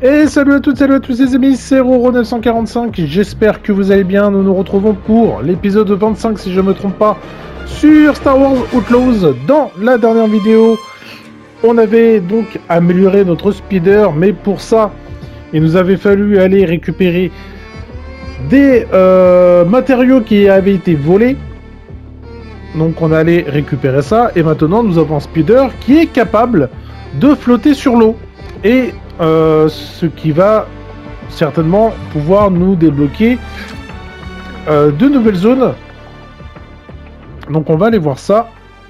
Et salut à tous les amis, c'est Roro945, j'espère que vous allez bien. Nous nous retrouvons pour l'épisode 25, si je ne me trompe pas, sur Star Wars Outlaws. Dans la dernière vidéo, on avait donc amélioré notre speeder, mais pour ça, il nous avait fallu aller récupérer des matériaux qui avaient été volés. Donc on allait récupérer ça, et maintenant nous avons un speeder qui est capable de flotter sur l'eau. Et ce qui va certainement pouvoir nous débloquer de nouvelles zones. Donc on va aller voir ça.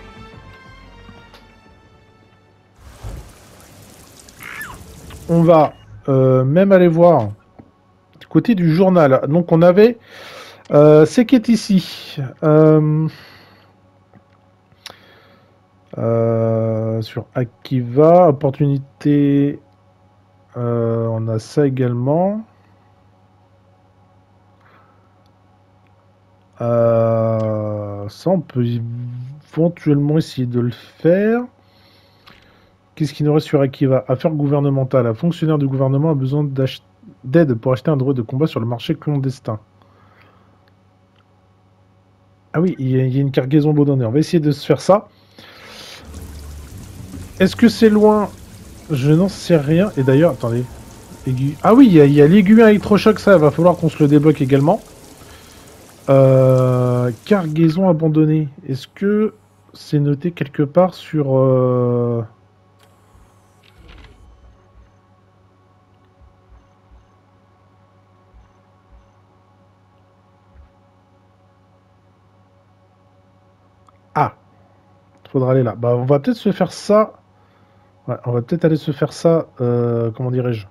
On va même aller voir du côté du journal. Donc on avait c'est qui est ici. Sur Akiva, opportunité. On a ça également. Ça, on peut éventuellement essayer de le faire. Qu'est-ce qui nous reste sur Akiva? Affaires gouvernementales. Un fonctionnaire du gouvernement a besoin d'aide pour acheter un droit de combat sur le marché clandestin. Ah oui, il y a une cargaison abandonnée. On va essayer de se faire ça. Est-ce que c'est loin? Je n'en sais rien. Et d'ailleurs, attendez. Ah oui, il y a l'aiguille électrochoc, ça, il va falloir qu'on se le débloque également. Cargaison abandonnée. Est-ce que c'est noté quelque part sur... Ah, faudra aller là. Bah, on va peut-être se faire ça. Ouais, on va peut-être aller se faire ça, comment dirais-je,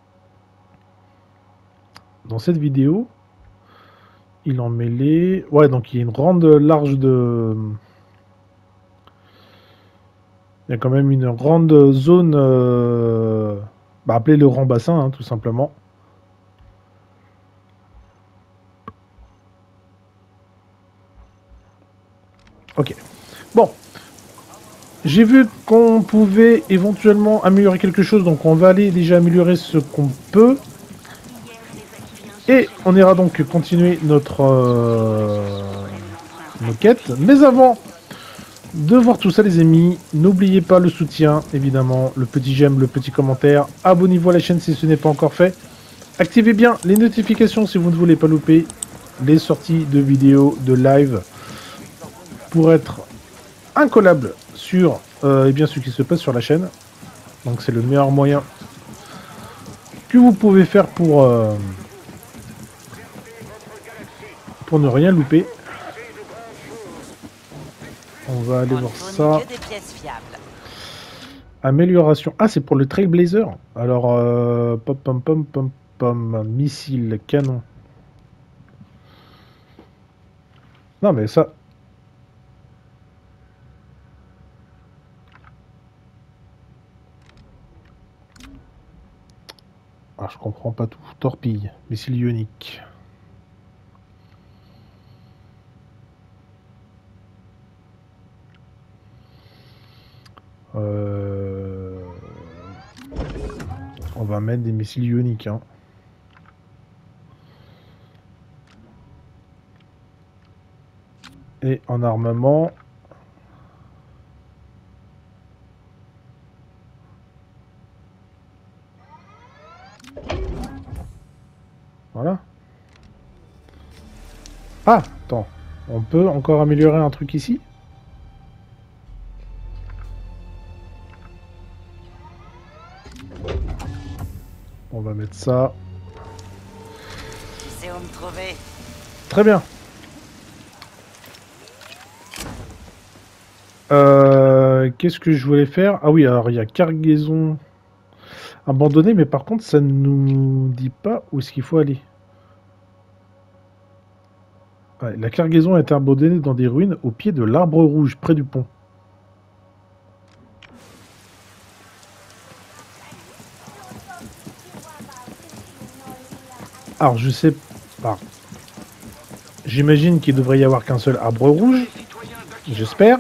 dans cette vidéo. Il en mêlé. Ouais, donc il y a une grande large de... Il y a quand même une grande zone, bah, appelée le grand bassin, hein, tout simplement. Ok. Bon. J'ai vu qu'on pouvait éventuellement améliorer quelque chose, donc on va aller déjà améliorer ce qu'on peut. Et on ira donc continuer notre nos quêtes. Mais avant de voir tout ça les amis, n'oubliez pas le soutien, évidemment, le petit j'aime, le petit commentaire. Abonnez-vous à la chaîne si ce n'est pas encore fait. Activez bien les notifications si vous ne voulez pas louper les sorties de vidéos, de live, pour être incollable sur eh bien, ce qui se passe sur la chaîne. Donc c'est le meilleur moyen que vous pouvez faire pour ne rien louper. On va aller voir ça. Amélioration. Ah, c'est pour le Trailblazer. Alors, missile, canon. Non, mais ça... Ah, je comprends pas tout. Torpille, missile ionique. On va mettre des missiles ioniques, hein. Et en armement... Voilà. Ah, attends. On peut encore améliorer un truc ici? On va mettre ça. C'est où me trouver. Très bien. Qu'est-ce que je voulais faire? Ah oui, alors il y a cargaison abandonnée, mais par contre, ça ne nous dit pas où est-ce qu'il faut aller. Ouais, la cargaison a été abandonnée dans des ruines au pied de l'arbre rouge, près du pont. Alors, je sais pas. J'imagine qu'il devrait y avoir qu'un seul arbre rouge. J'espère.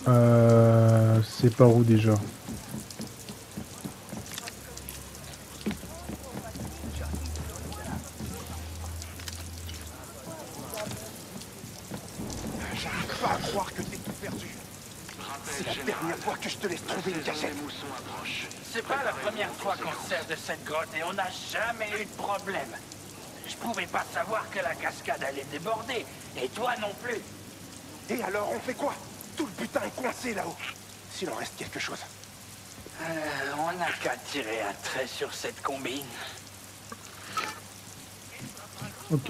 C'est par où déjà? J'arrive pas à croire que t'es tout perdu. C'est la dernière fois que je te laisse trouver une cachette. C'est pas la première fois qu'on se sert de cette grotte et on n'a jamais eu de problème. Je pouvais pas savoir que la cascade allait déborder, et toi non plus. Et alors, on fait quoi? Tout le butin est coincé là-haut. S'il en reste quelque chose. On n'a qu'à tirer un trait sur cette combine. Ok.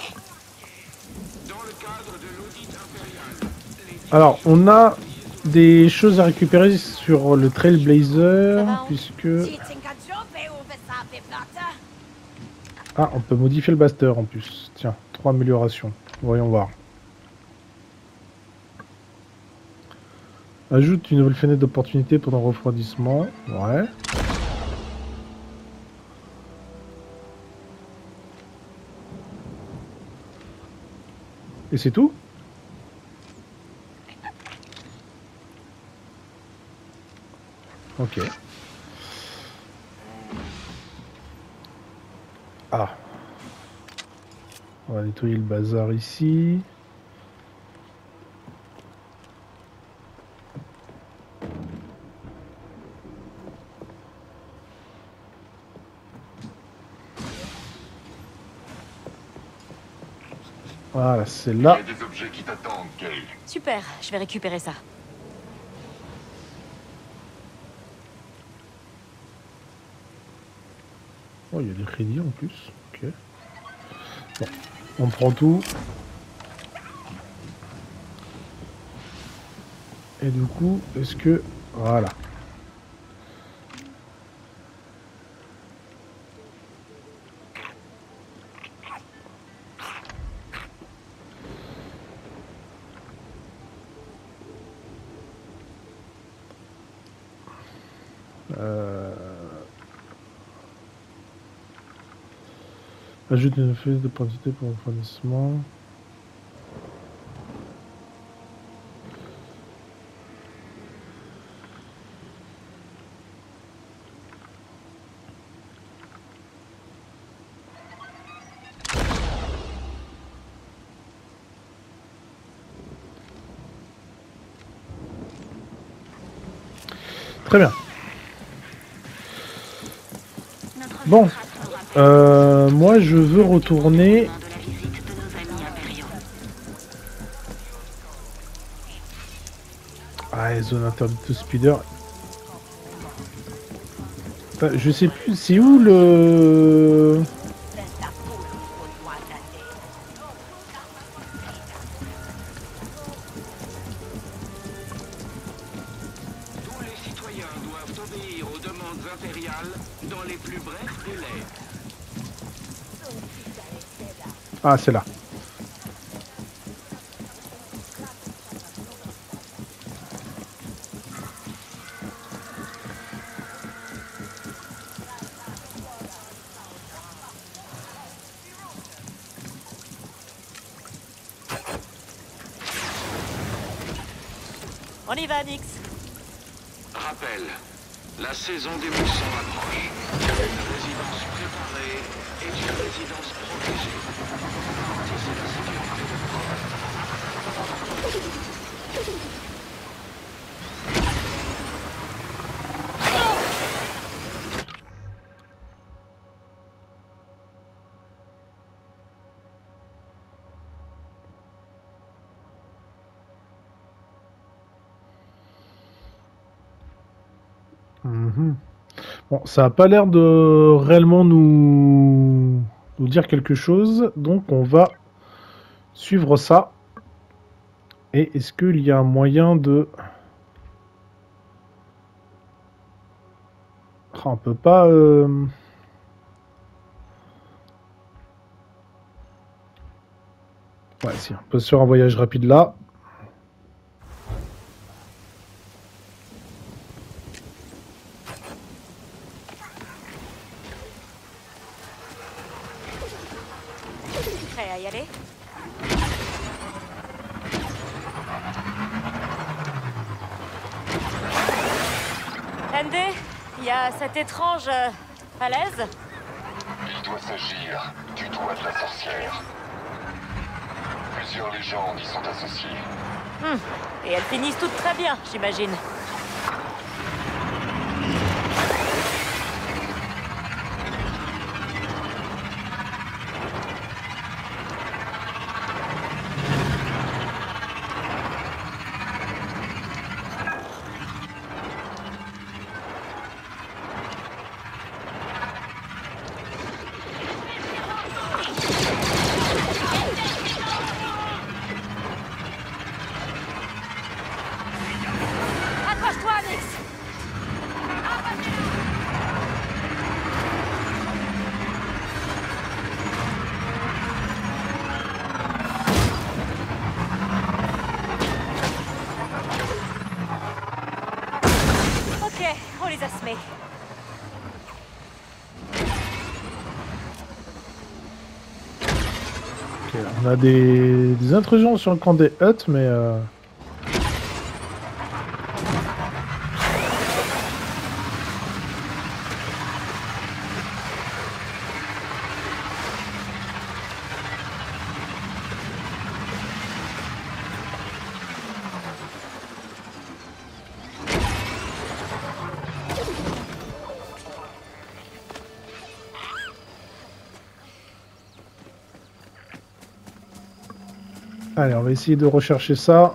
Alors, on a des choses à récupérer sur le Trailblazer, puisque... Ah, on peut modifier le Baster en plus. Tiens, 3 améliorations. Voyons voir. Ajoute une nouvelle fenêtre d'opportunité pendant le refroidissement. Ouais. Et c'est tout? Ok. Ah. On va nettoyer le bazar ici. Voilà, c'est là. Il y a des objets qui t'attendent, Kay. Super, je vais récupérer ça. Oh, il y a des crédits en plus. Ok. Bon, on prend tout. Et du coup, est-ce que... Voilà. Ajoute une fenêtre d'opportunité pour le refroidissement. Très bien. Bon. Moi, je veux retourner... Ah, zone interdite au speeder. Enfin, je sais plus, c'est où le... Tous les citoyens doivent obéir aux demandes impériales dans les plus brefs délais. Ah, c'est là. On y va, Nix. Rappel, la saison des moussons approche. Une résidence préparée est une résidence protégée. Garantissez la sécurité de Bon, ça a pas l'air de réellement nous dire quelque chose, donc on va suivre ça. Et est-ce qu'il y a un moyen de... Ah, on peut pas... Ouais, si, on peut se faire un voyage rapide là. Prêt à y aller? ND, il y a cette étrange falaise. Il doit s'agir du doigt de la sorcière. Plusieurs légendes y sont associées. Et elles finissent toutes très bien, j'imagine. Accroche-toi, Nix. Ok, on les a semés. Ok, on a des intrusions sur le camp des Hutt, mais... Allez, on va essayer de rechercher ça.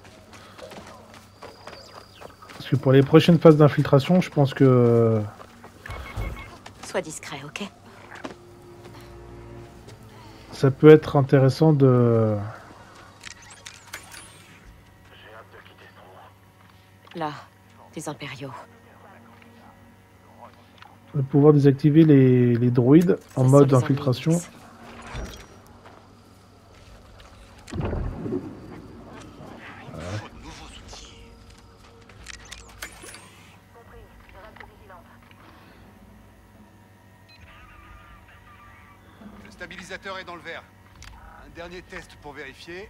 Parce que pour les prochaines phases d'infiltration, je pense que... Sois discret, ok? ça peut être intéressant de... Là, des impériaux. de pouvoir désactiver les droïdes en Ça mode sent les infiltration. ennemis. Le stabilisateur est dans le verre. Un dernier test pour vérifier.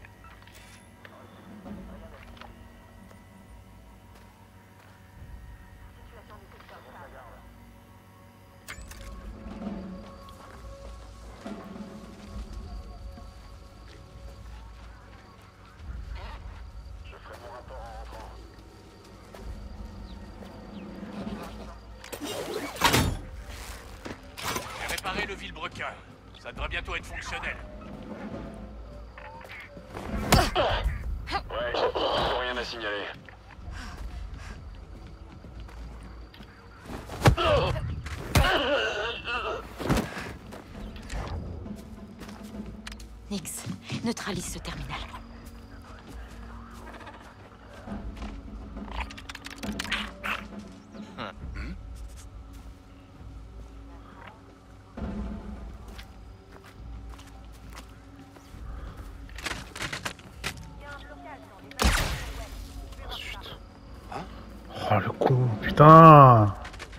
J'ai réparé le vilebrequin. Ça devrait bientôt être fonctionnel. Ouais, toujours rien à signaler. Nix, neutralise ce terminal. Oh le con, putain!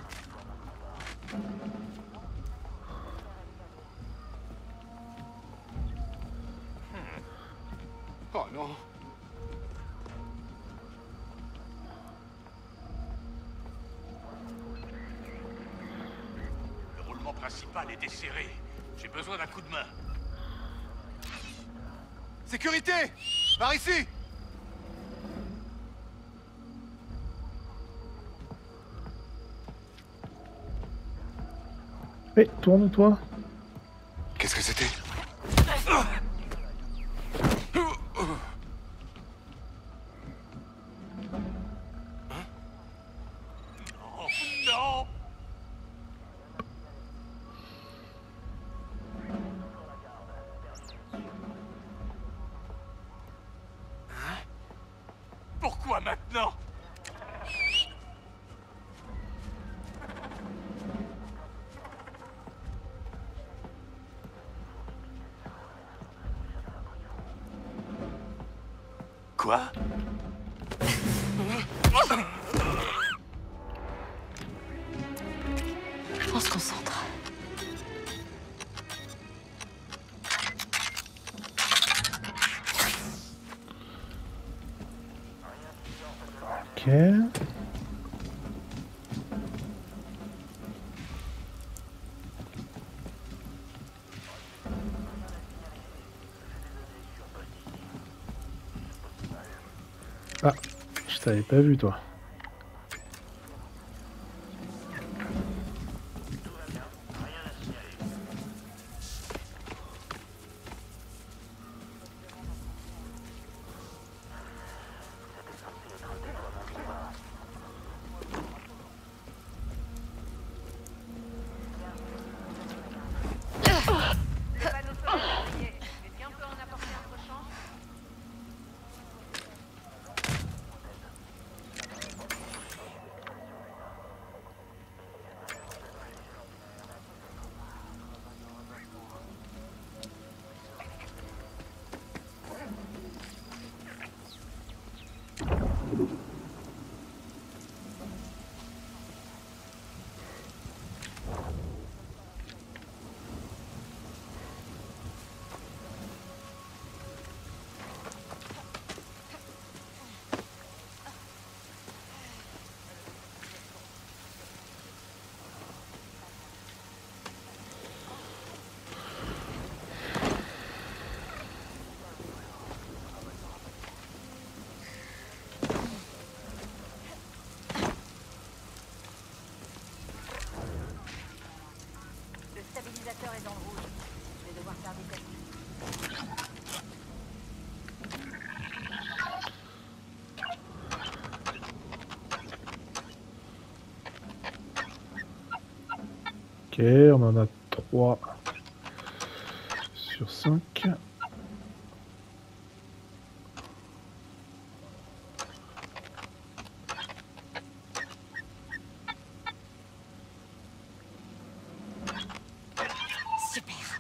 Oh non. Le roulement principal est desserré. J'ai besoin d'un coup de main. Sécurité! Par ici! Eh, tourne-toi! Qu'est-ce que c'était? Oh non! Pourquoi maintenant? Quoi? On se concentre. Ok. Ah, je t'avais pas vu toi. Le stabilisateur est dans le rouge. Je vais devoir faire des tests. Ok, on en a 3 sur 5. Super.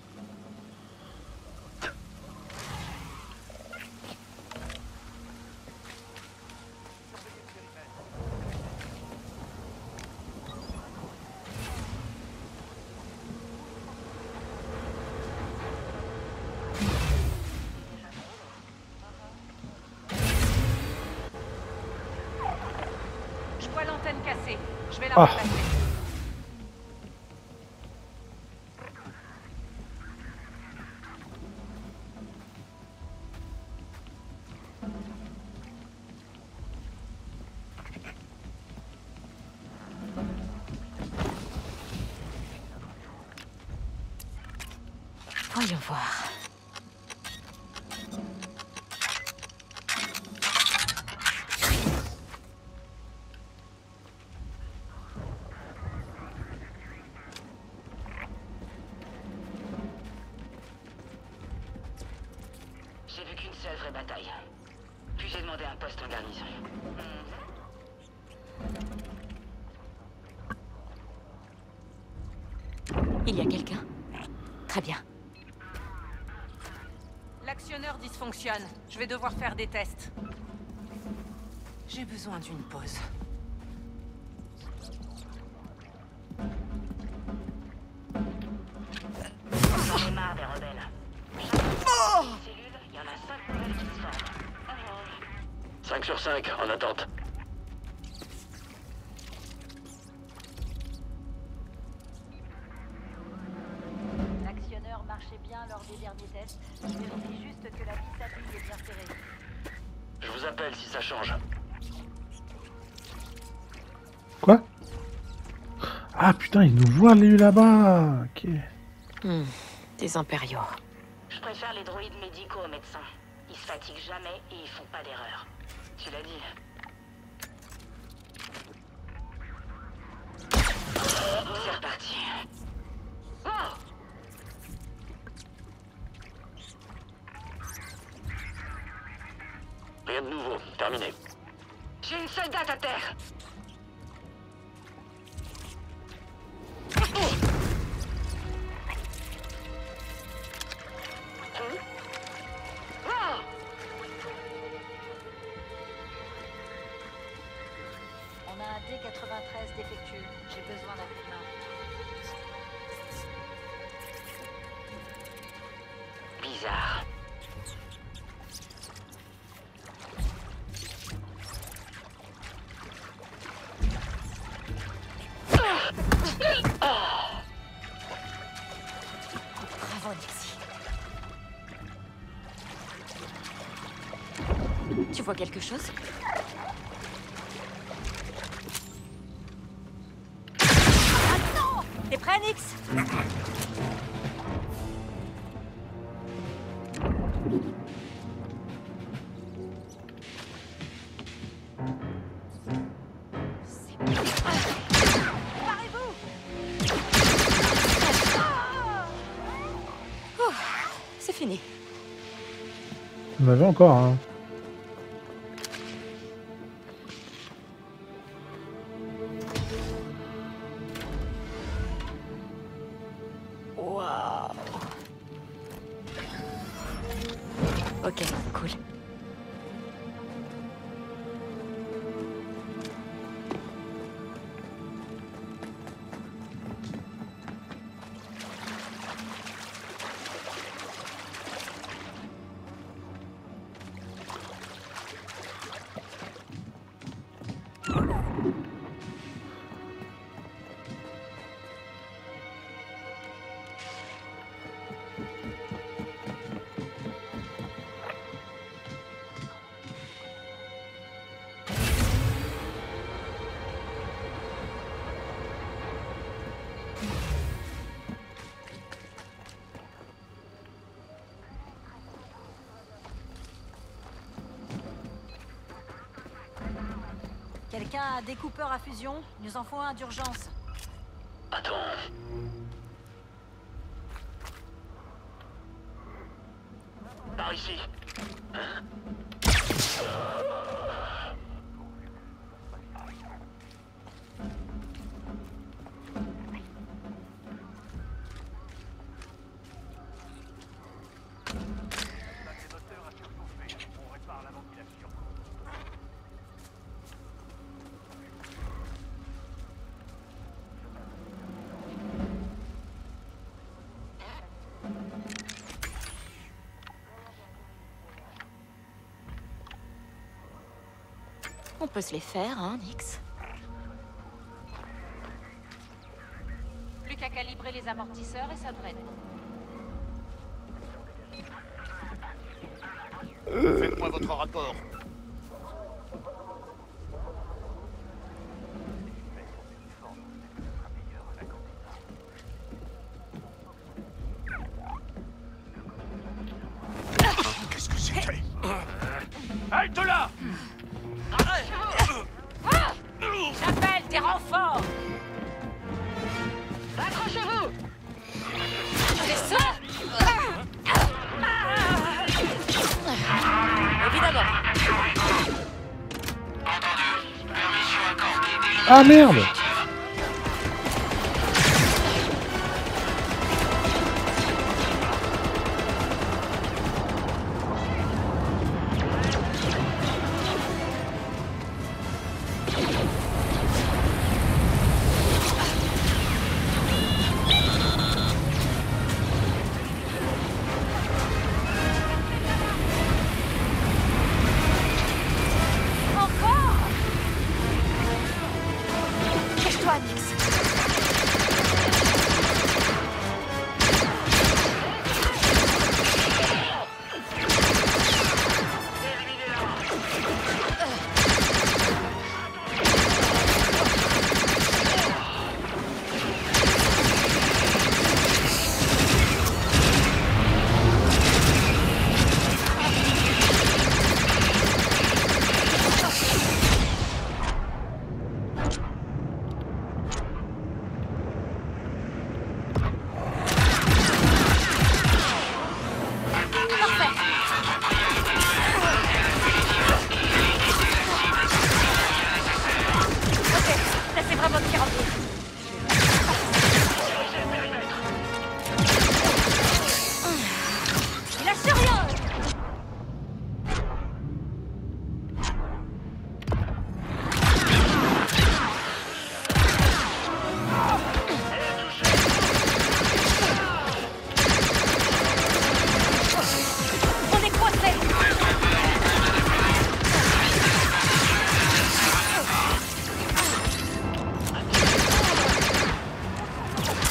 Je vois l'antenne cassée. Je vais la Ah. remplacer. Voyons voir. J'ai vu qu'une seule vraie bataille. Puis j'ai demandé un poste en garnison. Il y a quelqu'un? Très bien. L'actionneur dysfonctionne. Je vais devoir faire des tests. J'ai besoin d'une pause. J'en ai marre des rebelles. Chaque cellule, il y en a 5 nouvelles qui se forment. 5 sur 5, en attente. L'actionneur marchait bien lors des derniers tests. Je vérifie juste que la vis à billes est bien serrée. Je vous appelle si ça change. Quoi? Ah putain, il nous voit lui là-bas. Ok. Des impériaux. Je préfère les droïdes médicaux aux médecins. Ils se fatiguent jamais et ils font pas d'erreur. Tu l'as dit. C'est reparti. Oh! Rien de nouveau, terminé. J'ai une soldate à terre. Oh! On a un D-93 défectueux. J'ai besoin d'un coup de main. Bizarre. Bravo, Nixie. Tu vois quelque chose? Attends! T'es prêt, Nix? C'est fini. On avait encore un. Waouh. Ok, cool. Quelqu'un a un découpeur à fusion? Il nous en faut un d'urgence. Attends. Par ici. Hein? On peut se les faire, hein, Nix? Plus qu'à calibrer les amortisseurs et ça devrait être. Faites-moi votre rapport. Qu'est-ce que c'était? Halte là! J'appelle des renforts! Accrochez-vous! C'est ça! Évidemment. Ah merde! Cache-toi, Nix.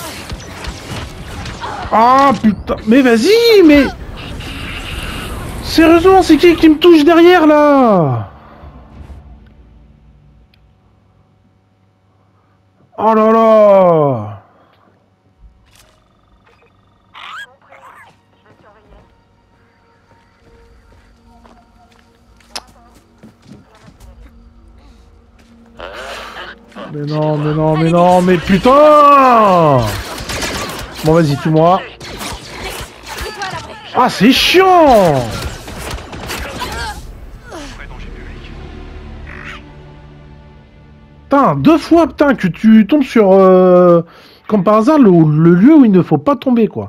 Ah putain, mais vas-y, mais... Sérieusement, c'est qui me touche derrière, là? Oh là là! Mais non, mais non, mais non, mais putain! Bon, vas-y, tue-moi. Ah, c'est chiant! Putain, 2 fois, putain, que tu tombes sur, comme par hasard, le lieu où il ne faut pas tomber, quoi.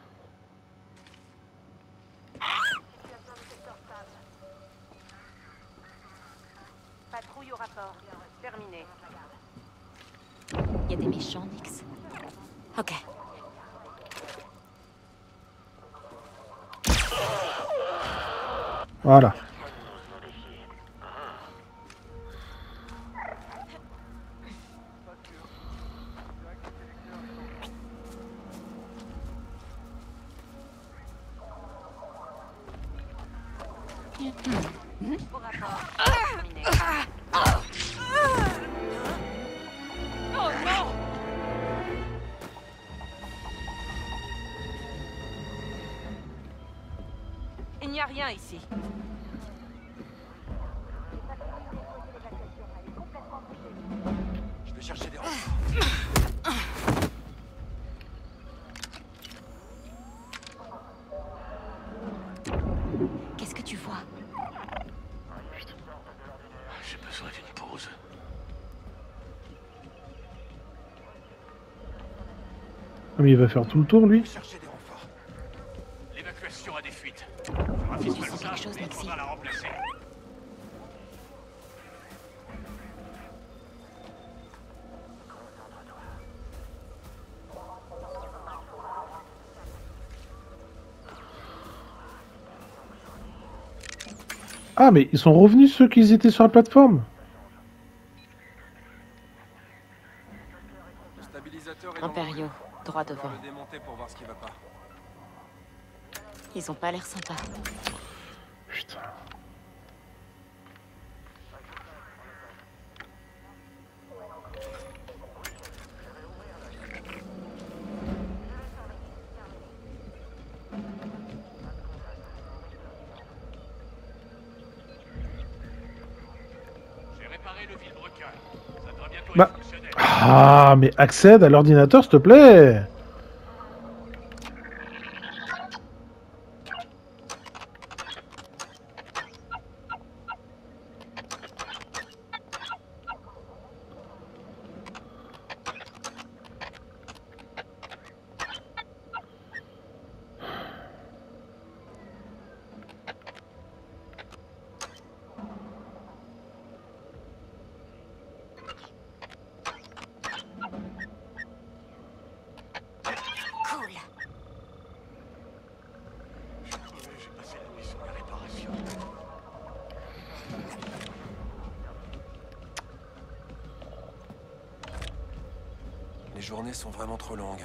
Patrouille au rapport. Terminé. Il y a des méchants, Nix. Ok. Voilà. Au rapport. Terminé. Oh non! Il n'y a rien ici. Je vais chercher des renforts. Qu'est-ce que tu vois? J'ai besoin d'une pause. Ah, mais il va faire tout le tour, lui. Chercher des renforts. L'évacuation a des fuites. Fera fils sens ça, quelque chose, mais il Nixie. faudra la remplacer. Ah, mais ils sont revenus, ceux qui étaient sur la plateforme. Le stabilisateur est Impériaux, droit On va devant. le démonter pour voir ce qui va pas. Ils ont pas l'air sympas. Putain. J'ai réparé le vilebrequin. Ça devrait bientôt Bah. être fonctionnel. Ah, mais accède à l'ordinateur, s'il te plaît. Cool. J'ai passé la nuit sur les réparations. Les journées sont vraiment trop longues.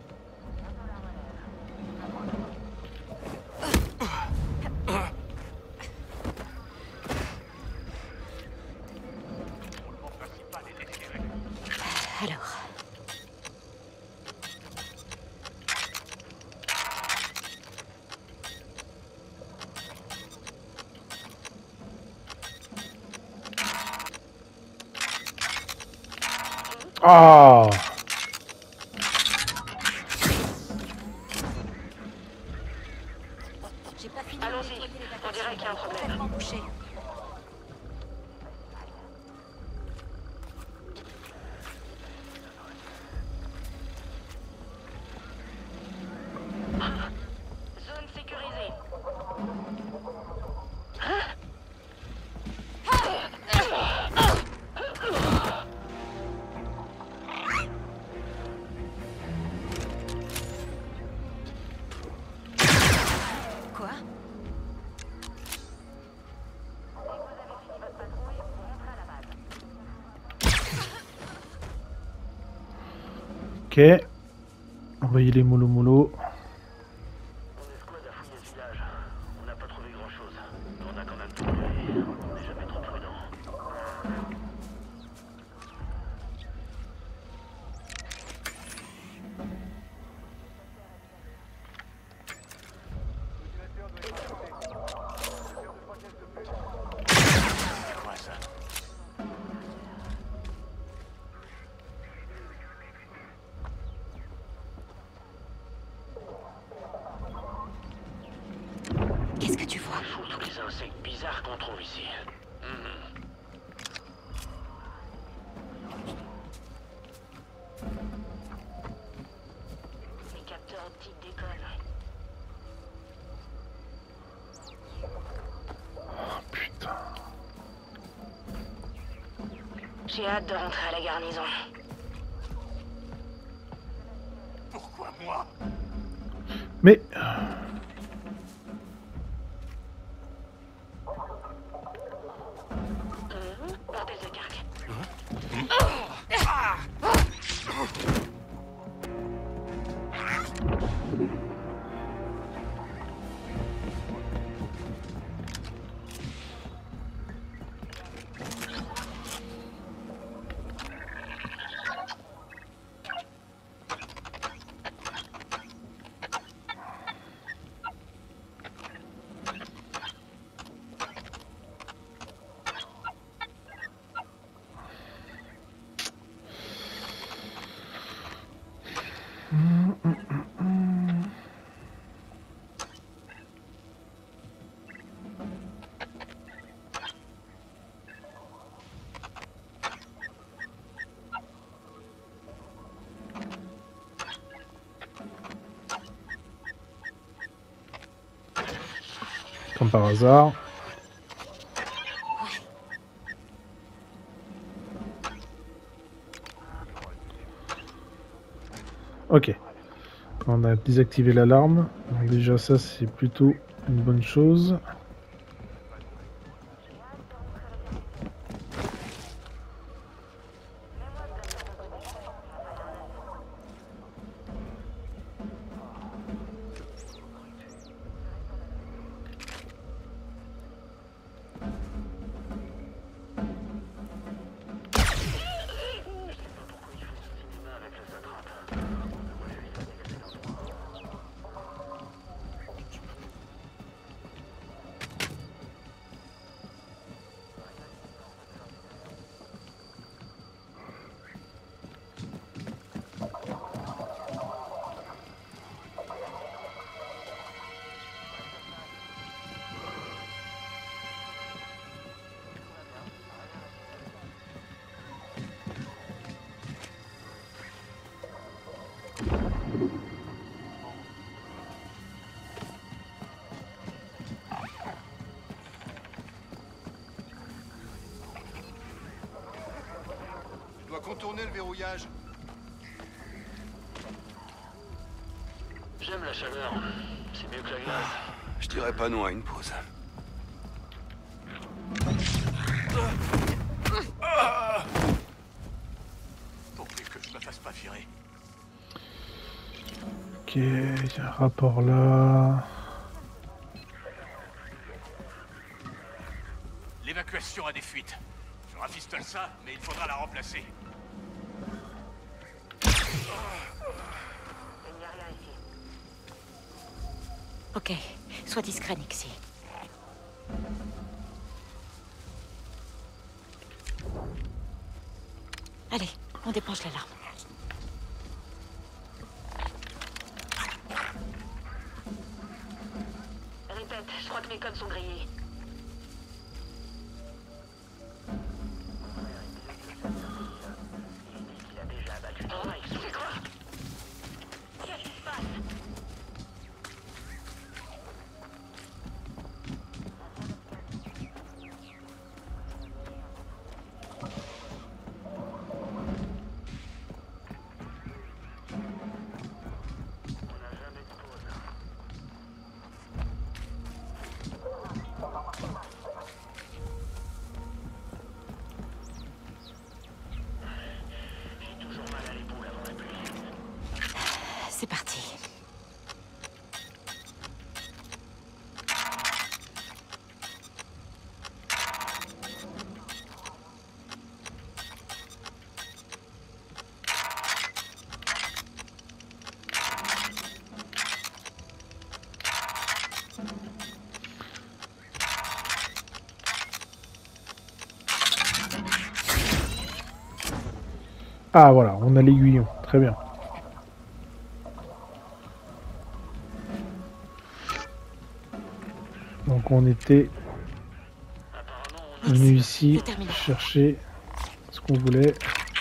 Mon principal est déchiré. Alors. Ah. J'ai pas fini de Allons-y. nettoyer On dirait qu'il y a un problème. complètement bouché. Zone sécurisée. Quoi? Ok. Envoyez les mollo mollo. On escouade a fouillé ce village. On n'a pas trouvé grand-chose. que tu vois? Fous tous les insectes bizarres qu'on trouve ici. Les capteurs optiques décollent. Oh putain. J'ai hâte de rentrer à la garnison. Pourquoi moi? Mais... Bordel de cargue. Comme par hasard. Ok. On a désactivé l'alarme. Donc déjà ça c'est plutôt une bonne chose. Je dois contourner le verrouillage. J'aime la chaleur. C'est mieux que la glace. Je dirais pas non à une pause. Pourvu que je me fasse pas virer. Ok, il y a un rapport là. L'évacuation a des fuites. Je rafistole ça, mais il faudra la remplacer. Il n'y a rien ici. Ok, sois discret, Nixie. Allez, on débranche l'alarme. Répète, je crois que mes codes sont grillés. Il a déjà abattu ton mec. C'est quoi? Qu'est-ce qui se passe? C'est parti. Ah voilà, on a l'aiguillon. Très bien. Donc qu'on était venu ici chercher ce qu'on voulait.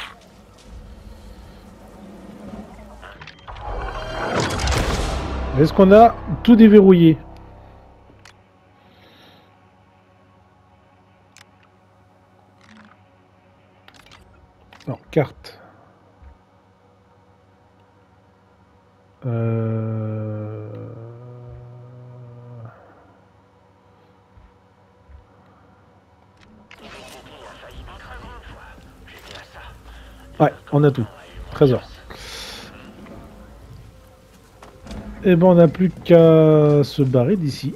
Est-ce qu'on a tout déverrouillé? Alors, carte. Ouais, on a tout. Trésor. Et ben on n'a plus qu'à se barrer d'ici.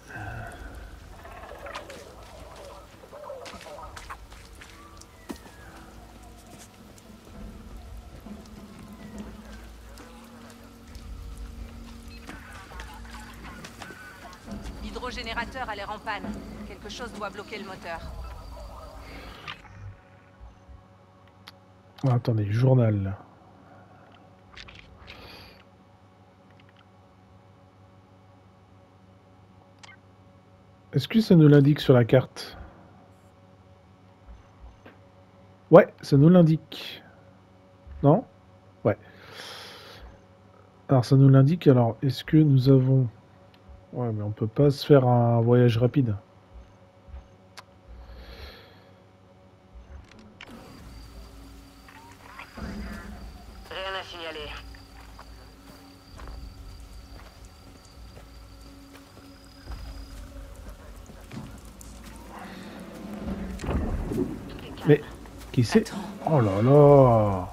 L'hydrogénérateur a l'air en panne. Quelque chose doit bloquer le moteur. Oh, attendez, journal. Est-ce que ça nous l'indique sur la carte? Ouais, ça nous l'indique. Non? Ouais. Alors ça nous l'indique, alors est-ce que nous avons... Ouais, mais on peut pas se faire un voyage rapide. Rien à signaler. Mais, qui c'est? Oh là là!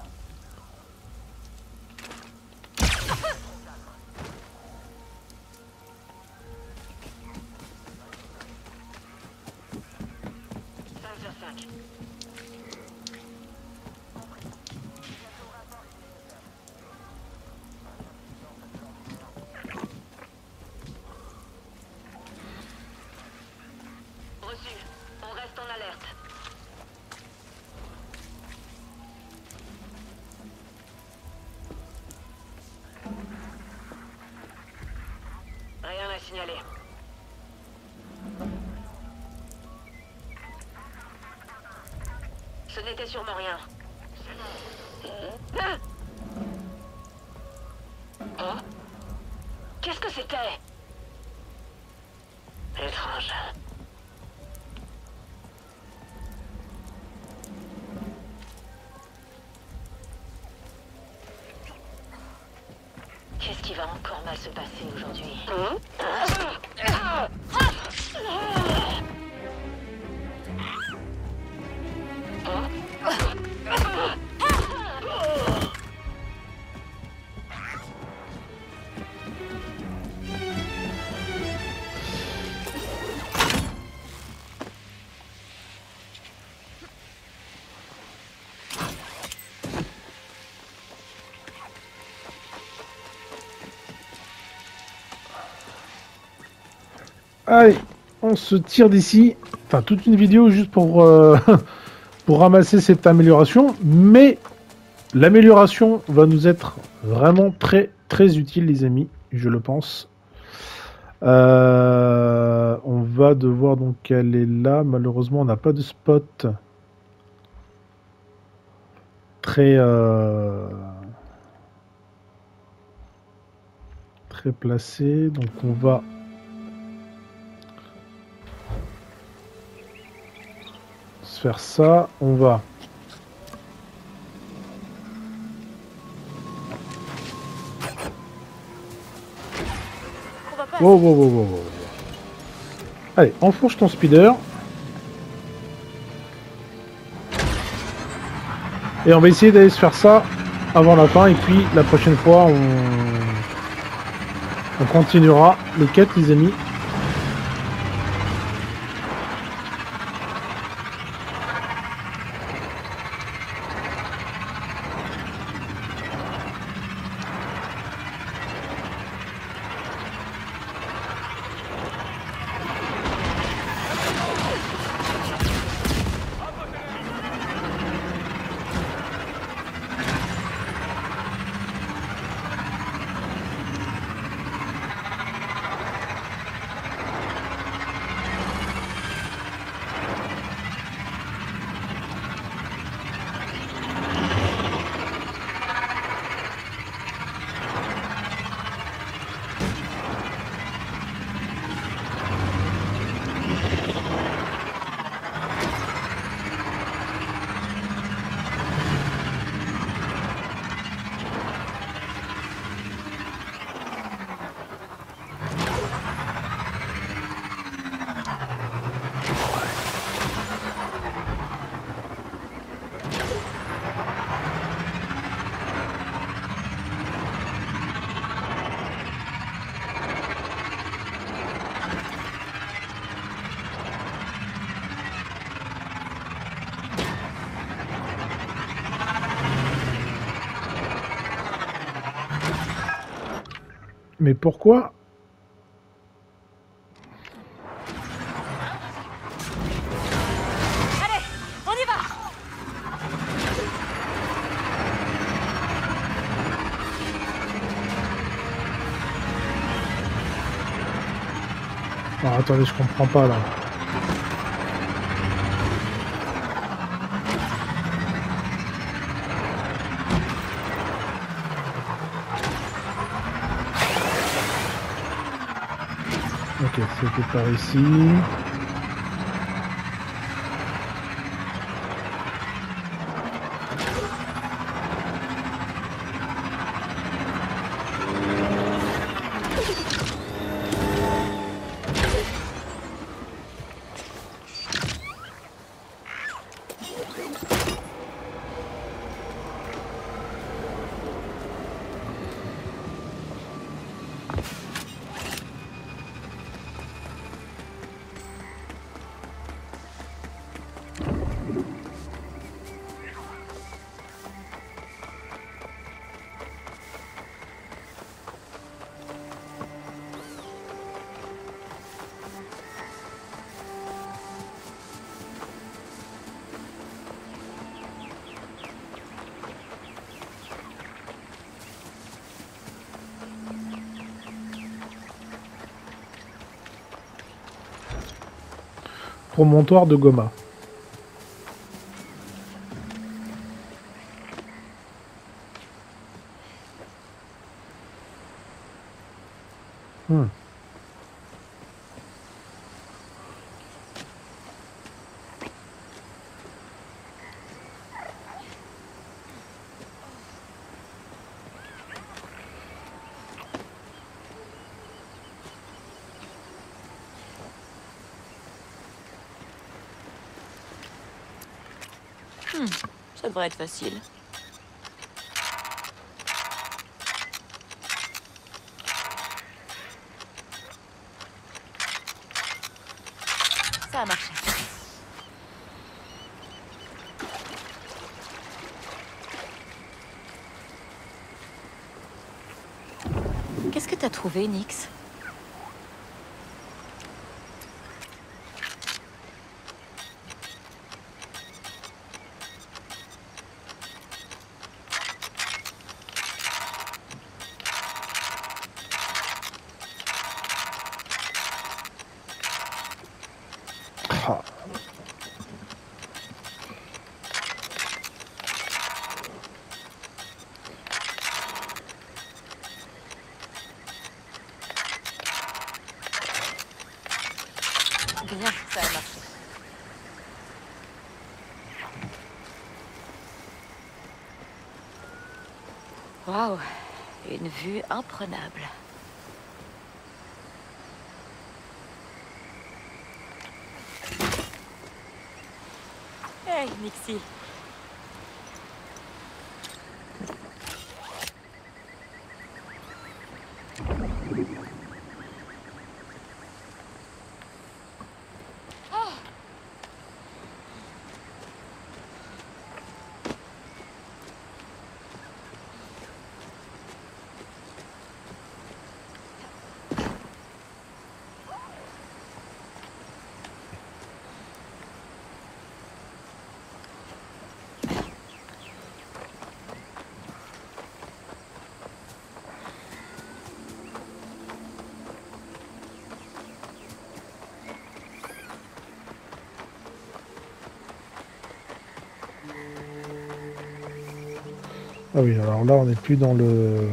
Reçu. On reste en alerte. Rien à signaler. Ce n'était sûrement rien. Ah! Hein? Qu'est-ce que c'était? Étrange. Qu'est-ce qui va encore mal se passer aujourd'hui? Allez, on se tire d'ici. Enfin, toute une vidéo juste pour, pour ramasser cette amélioration. Mais l'amélioration va nous être vraiment très très utile, les amis. Je le pense. On va devoir donc aller là. Malheureusement, on n'a pas de spot très très placé. Donc on va se faire ça. On va wow, wow, wow, wow, wow. Allez, enfourche ton speeder. Et on va essayer d'aller se faire ça avant la fin. Et puis la prochaine fois, on continuera les quêtes, les amis. Mais pourquoi? Allez, on y va. Alors, attendez, je comprends pas là. Ok, c'était par ici. Promontoire de Goma. Ça devrait être facile. Ça a marché. Qu'est-ce que t'as trouvé, Nyx? Bien, ça a marché. Waouh, une vue imprenable. Hey, Nixie. Ah oui, alors là, on n'est plus dans le...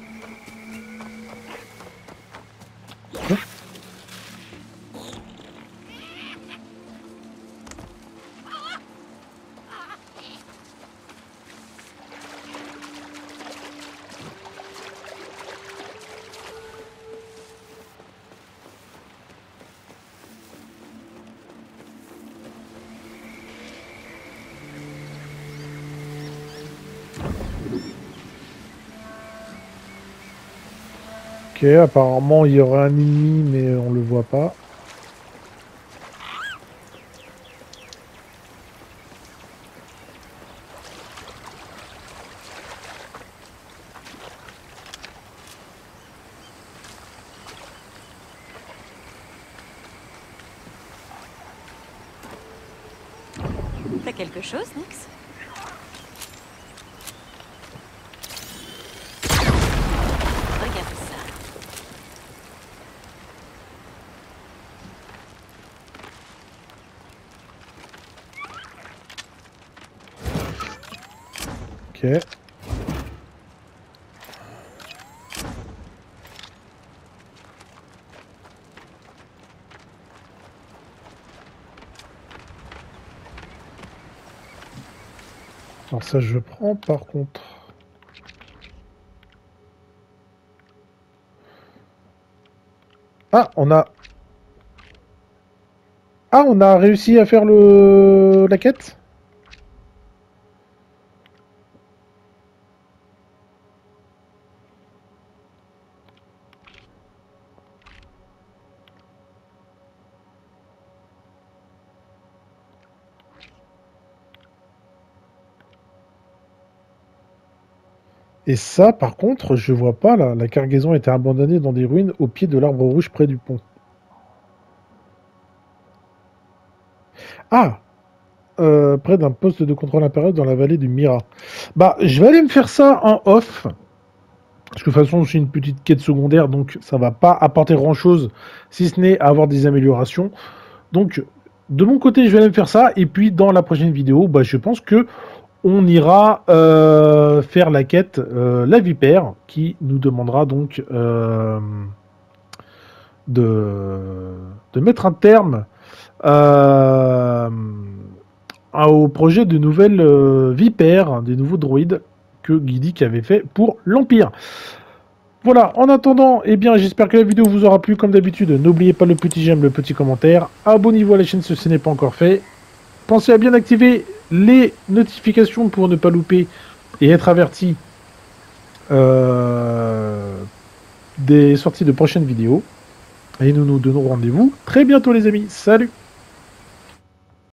Ok, apparemment il y aurait un ennemi mais on le voit pas. T'as quelque chose, Nix? Regarde ça. Ok. Alors ça je prends par contre. Ah on a réussi à faire la quête. Et ça, par contre, je vois pas, là. La cargaison a été abandonnée dans des ruines au pied de l'arbre rouge près du pont. Ah près d'un poste de contrôle impérial dans la vallée du Mira. Bah, je vais aller me faire ça en off. Parce que de toute façon, c'est une petite quête secondaire, donc ça va pas apporter grand-chose, si ce n'est avoir des améliorations. Donc, de mon côté, je vais aller me faire ça. Et puis, dans la prochaine vidéo, bah, je pense que on ira faire la quête La Vipère, qui nous demandera donc de mettre un terme au projet de nouvelles vipères, des nouveaux droïdes que Guidic avait fait pour l'Empire. Voilà, en attendant, eh bien, j'espère que la vidéo vous aura plu. Comme d'habitude, n'oubliez pas le petit j'aime, le petit commentaire. Abonnez-vous à la chaîne si ce n'est pas encore fait. Pensez à bien activer les notifications pour ne pas louper et être averti des sorties de prochaines vidéos. Et nous nous donnons rendez-vous très bientôt les amis. Salut!